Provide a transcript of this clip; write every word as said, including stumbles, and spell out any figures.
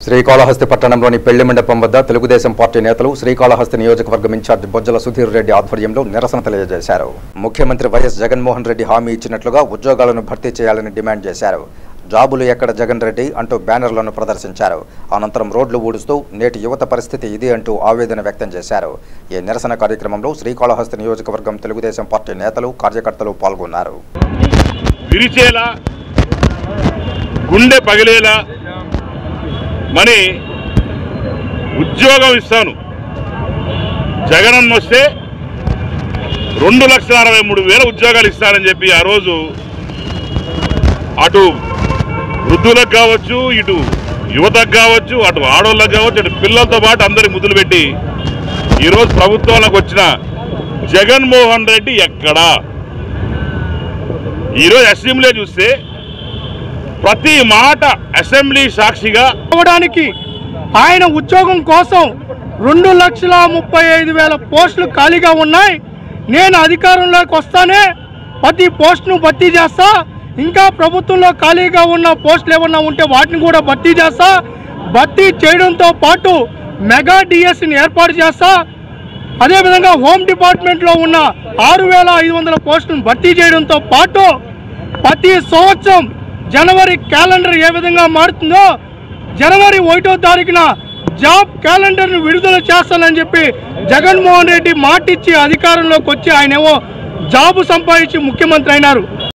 శ్రీకాళహస్తి పట్టణంలోని పెళ్లి మండపం వద్ద తెలుగుదేశం పార్టీ నేతలు శ్రీకాళహస్తి నియోజకవర్గం ఇన్ఛార్జి బొజ్జల సుధీర్ రెడ్డి ఆధ్వర్యంలో నిరసన తెలియజేశారు. ముఖ్యమంత్రి వైఎస్ జగన్మోహన్ రెడ్డి హామీ ఇచ్చినట్లుగా ఉద్యోగాలను భర్తీ చేయాలని డిమాండ్ చేశారు. జాబులు ఎక్కడ జగన్ రెడ్డి అంటూ బ్యానర్లను ప్రదర్శించారు. అనంతరం రోడ్లు ఊడుస్తూ నేటి యువత పరిస్థితి ఇది అంటూ ఆవేదన వ్యక్తం చేశారు. ఈ నిరసన కార్యక్రమంలో శ్రీకాళహస్తి నియోజకవర్గం తెలుగుదేశం పార్టీ నేతలు కార్యకర్తలు పాల్గొన్నారు. గుండె పగిలేలా మరి ఉద్యోగం ఇస్తాను, జగనన్న వస్తే రెండు లక్షల అరవై మూడు వేల ఉద్యోగాలు ఇస్తానని చెప్పి ఆ రోజు అటు వృద్ధులకు కావచ్చు, ఇటు యువతకు కావచ్చు, అటు ఆడవాళ్ళకు కావచ్చు, అటు పిల్లలతో పాటు అందరి ముద్దులు పెట్టి ఈరోజు ప్రభుత్వంలోకి వచ్చిన జగన్మోహన్ రెడ్డి ఎక్కడా? ఈరోజు అసెంబ్లీ చూస్తే ప్రతి మాట అసెంబ్లీ సాక్షిగా అవడానికి ఆయన ఉద్యోగం కోసం రెండు లక్షల ముప్పై ఐదు వేల పోస్టులు ఖాళీగా ఉన్నాయి. నేను అధికారంలోకి వస్తానే ప్రతి పోస్టును భర్తీ చేస్తా, ఇంకా ప్రభుత్వంలో ఖాళీగా ఉన్న పోస్టులు ఏమన్నా ఉంటే వాటిని కూడా భర్తీ చేస్తా, భర్తీ చేయడంతో పాటు మెగా డిఎస్సిని ఏర్పాటు చేస్తా, అదేవిధంగా హోమ్ డిపార్ట్మెంట్లో ఉన్న ఆరు వేల ఐదు వందల పోస్టులను భర్తీ చేయడంతో పాటు ప్రతి సంవత్సరం జనవరి క్యాలెండర్ ఏ విధంగా మారుతుందో జనవరి ఒకటో తారీఖున జాబ్ క్యాలెండర్ను విడుదల చేస్తానని చెప్పి జగన్మోహన్ రెడ్డి మాటిచ్చి అధికారంలోకి వచ్చి ఆయనేమో జాబు సంపాదించి ముఖ్యమంత్రి అయినారు.